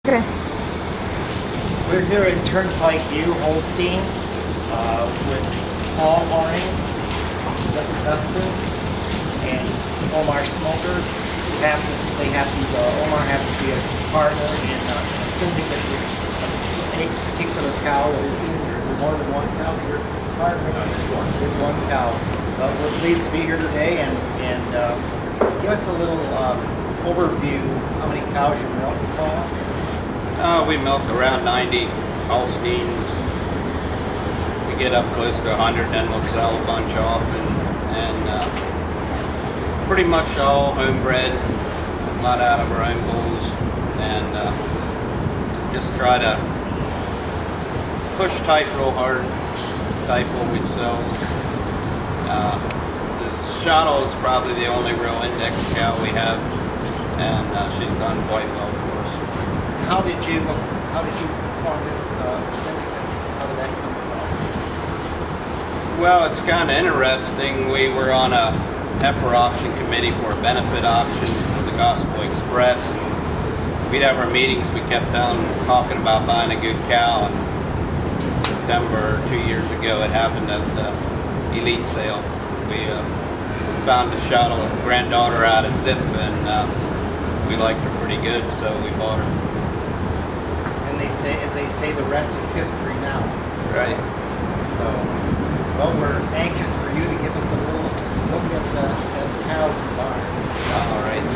Okay. We're here at Turnpike View Holsteins with Paul Horning, Dustin, and Omar Smoker. Omar happens to be a partner in something that a particular cow that is in. There's more than one cow here. Partner. Just one cow. We're pleased to be here today and give us a little overview. How many cows you milk, Paul? We milk around 90 Holsteins. We get up close to 100, then we'll sell a bunch off, and pretty much all homebred, a lot out of our own bulls, and just try to push type real hard, type what we sell. The Shottle is probably the only real index cow we have, and she's done quite well for us. How did you form this syndicate? How did that come about? Well, it's kind of interesting. We were on a heifer auction committee for a benefit auction for the Gospel Express, and we'd have our meetings. We kept talking about buying a good cow, and September 2 years ago it happened at the Elite sale. We found a Shottle, a granddaughter out of Zip, and we liked her pretty good, so we bought her. And as they say, the rest is history now. Right. So, well, we're anxious for you to give us a little look at the cows in the barn. All right.